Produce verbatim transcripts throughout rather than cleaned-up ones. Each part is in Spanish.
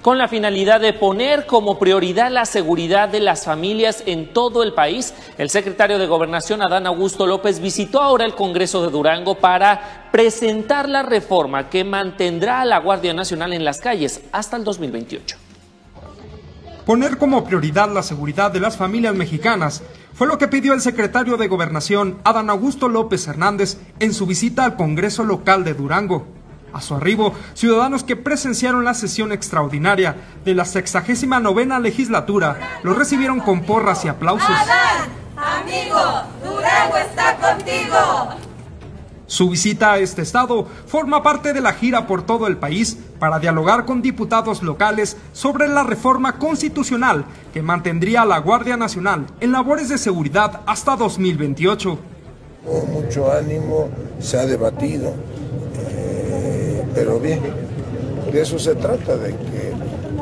Con la finalidad de poner como prioridad la seguridad de las familias en todo el país, el secretario de Gobernación, Adán Augusto López, visitó ahora el Congreso de Durango para presentar la reforma que mantendrá a la Guardia Nacional en las calles hasta el dos mil veintiocho. Poner como prioridad la seguridad de las familias mexicanas fue lo que pidió el secretario de Gobernación, Adán Augusto López Hernández, en su visita al Congreso local de Durango. A su arribo, ciudadanos que presenciaron la sesión extraordinaria de la sexagésima novena legislatura lo recibieron con porras y aplausos. Adán, amigo, Durango está contigo. Su visita a este estado forma parte de la gira por todo el país para dialogar con diputados locales sobre la reforma constitucional que mantendría a la Guardia Nacional en labores de seguridad hasta dos mil veintiocho. Con mucho ánimo se ha debatido. Pero bien, de eso se trata, de que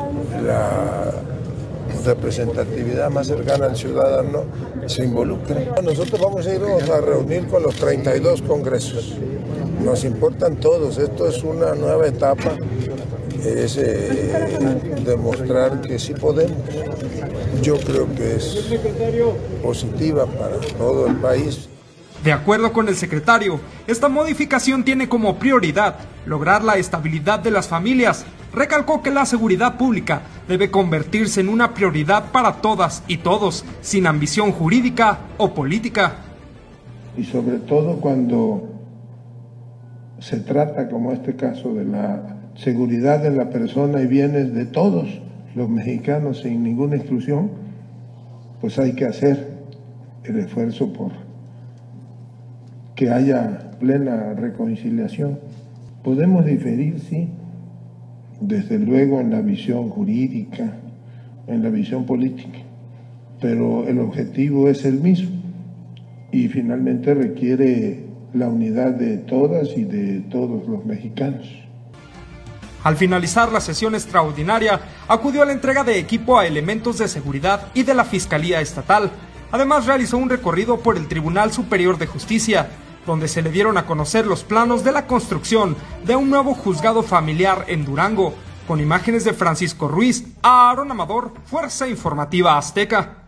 la representatividad más cercana al ciudadano se involucre. Nosotros vamos a irnos a reunir con los treinta y dos congresos. Nos importan todos, esto es una nueva etapa, es eh, demostrar que sí podemos. Yo creo que es positiva para todo el país. De acuerdo con el secretario, esta modificación tiene como prioridad lograr la estabilidad de las familias. Recalcó que la seguridad pública debe convertirse en una prioridad para todas y todos, sin ambición jurídica o política. Y sobre todo cuando se trata, como este caso, de la seguridad de la persona y bienes de todos los mexicanos sin ninguna exclusión, pues hay que hacer el esfuerzo por que haya plena reconciliación. Podemos diferir, sí, desde luego en la visión jurídica, en la visión política, pero el objetivo es el mismo y finalmente requiere la unidad de todas y de todos los mexicanos. Al finalizar la sesión extraordinaria, acudió a la entrega de equipo a elementos de seguridad y de la Fiscalía Estatal. Además, realizó un recorrido por el Tribunal Superior de Justicia, donde se le dieron a conocer los planos de la construcción de un nuevo juzgado familiar en Durango. Con imágenes de Francisco Ruiz, Aarón Amador, Fuerza Informativa Azteca.